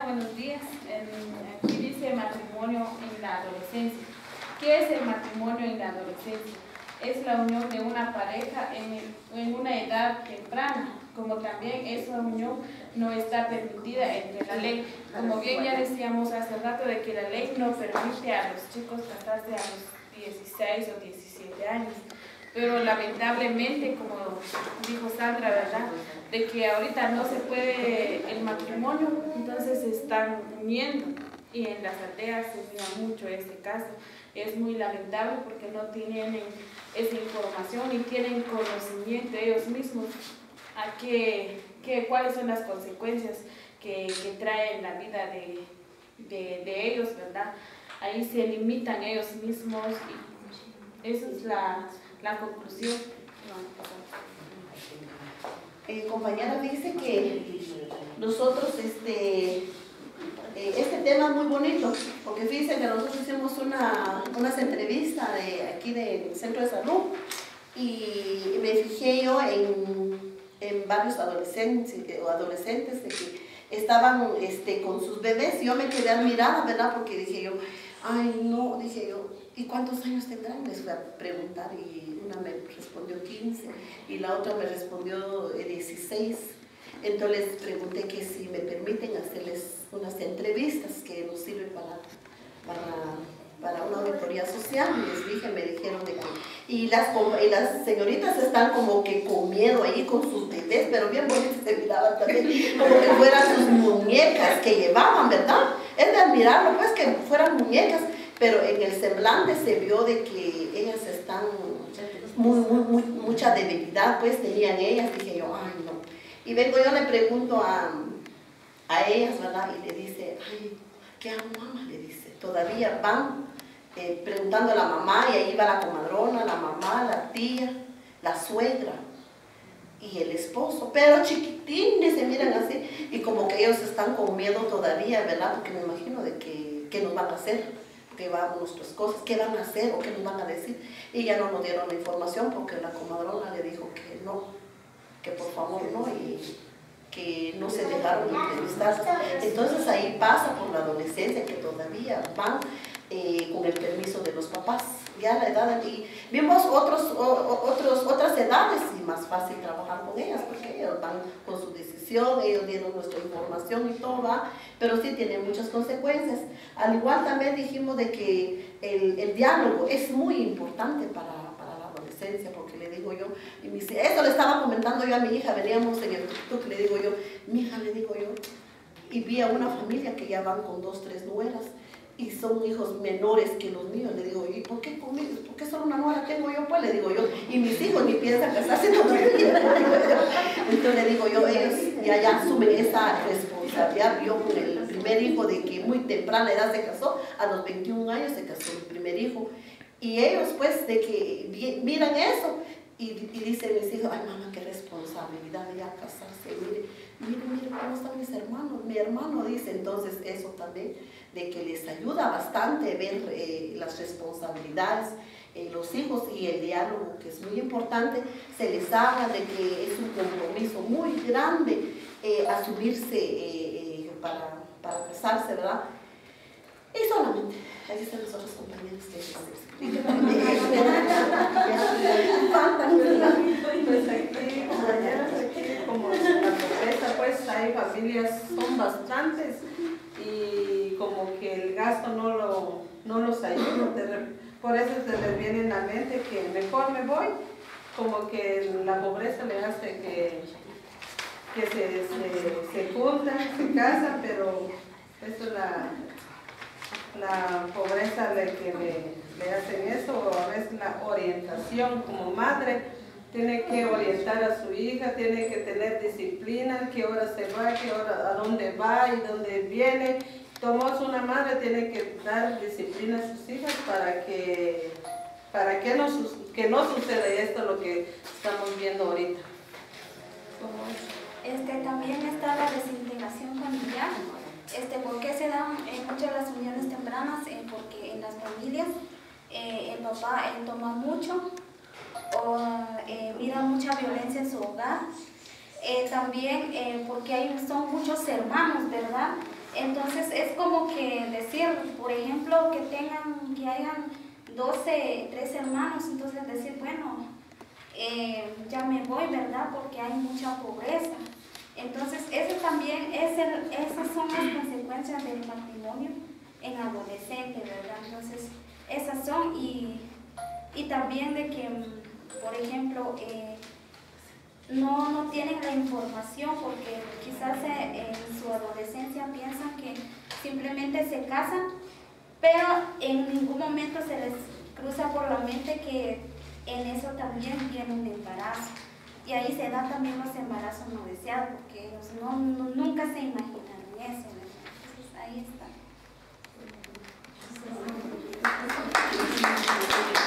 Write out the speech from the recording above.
buenos días. Aquí dice matrimonio en la adolescencia. ¿Qué es el matrimonio en la adolescencia? Es la unión de una pareja en una edad temprana, como también esa unión no está permitida entre la ley. Como bien ya decíamos hace rato de que la ley no permite a los chicos casarse a los 16 o 17 años. Pero lamentablemente, como dijo Sandra, ¿verdad?, de que ahorita no se puede el matrimonio, entonces se están uniendo, y en las aldeas se mira mucho este caso. Es muy lamentable porque no tienen esa información y tienen conocimiento ellos mismos a cuáles son las consecuencias que trae la vida de ellos, ¿verdad? Ahí se limitan ellos mismos y esa es la conclusión. Compañera, dice que nosotros este tema es muy bonito, porque fíjense que nosotros hicimos unas entrevistas aquí del Centro de Salud y me fijé yo en varios adolescentes de que estaban con sus bebés, y yo me quedé admirada, ¿verdad? Porque dije yo, ay no, dije yo, ¿y cuántos años tendrán? Les fui a preguntar y una me respondió 15 y la otra me respondió 16. Entonces les pregunté que si me permiten hacerles unas entrevistas que nos sirven para una auditoría social, y les dije, me dijeron de que, y las señoritas están como que con miedo ahí con sus bebés, pero bien bonitas se miraban también, como que fueran sus muñecas que llevaban, ¿verdad? Es de admirarlo, pues, que fueran muñecas, pero en el semblante se vio de que ellas están mucha debilidad, pues, tenían ellas. Dije yo, ay no. Y vengo yo, le pregunto a ellas, ¿verdad? Y le dice, ay, ¿qué hago, mamá? Le dice, todavía van preguntando a la mamá, y ahí va la comadrona, la mamá, la tía, la suegra y el esposo, pero chiquitines se miran así, y como que ellos están con miedo todavía, ¿verdad? Porque me imagino de que qué nos van a hacer, que van nuestras cosas, qué van a hacer o qué nos van a decir, y ya no nos dieron la información porque la comadrona le dijo que no, que por favor no, y que no se dejaron entrevistar. Entonces ahí pasa por la adolescencia que todavía van con el permiso de los papás, ya la edad, y vimos otras edades y más fácil trabajar con ellas porque ellos van con su decisión, ellos dieron nuestra información y todo va, pero sí tiene muchas consecuencias. Al igual también dijimos de que el diálogo es muy importante para la adolescencia, porque le digo yo, y me dice, eso le estaba comentando yo a mi hija, veníamos en el tuk-tuk, le digo yo, mi hija, le digo yo, y vi a una familia que ya van con 2, 3 nueras, y son hijos menores que los míos. Le digo, ¿y por qué conmigo? ¿Por qué solo una nuera tengo yo? Pues le digo yo, y mis hijos ni piensan casarse todavía. Entonces le digo yo, ellos ya asumen esa responsabilidad. Yo con el primer hijo, de que muy temprana edad se casó, a los 21 años se casó mi primer hijo, y ellos pues de que miran eso, y dicen mis hijos, ay mamá, qué responsabilidad de ya casarse, mire cómo están mis hermanos, mi hermano dice. Entonces eso también, de que les ayuda bastante ver las responsabilidades, los hijos, y el diálogo, que es muy importante, se les habla de que es un compromiso muy grande asumirse para casarse, ¿verdad? Y solamente, ahí están los otros compañeros que pues aquí, compañeras, aquí como la pobreza, pues hay familias, son bastantes, y como que el gasto no los ayuda, por eso se les viene en la mente que mejor me voy, como que la pobreza le hace que se juntan, se casan, pero eso es la pobreza de que le hacen eso, o a veces la orientación como madre. Tiene que orientar a su hija, tiene que tener disciplina, qué hora se va, qué hora, a dónde va y dónde viene. Tomás, una madre tiene que dar disciplina a sus hijas para que no suceda esto lo que estamos viendo ahorita. También está la desintegración familiar. ¿Por qué se dan muchas las uniones tempranas? Porque en las familias el papá toma mucho, o mira mucha violencia en su hogar. También porque son muchos hermanos, ¿verdad? Entonces es como que decir, por ejemplo, que hayan 12, 13 hermanos, entonces decir, bueno, ya me voy, ¿verdad? Porque hay mucha pobreza. Entonces, eso también esas son las consecuencias del matrimonio en adolescente, ¿verdad? Entonces, esas son, y también de que, por ejemplo, no tienen la información porque quizás en su adolescencia piensan que simplemente se casan, pero en ningún momento se les cruza por la mente que en eso también viene un embarazo. Y ahí se dan también los embarazos no deseados, porque ellos nunca se imaginaron eso, ¿verdad? Entonces ahí está.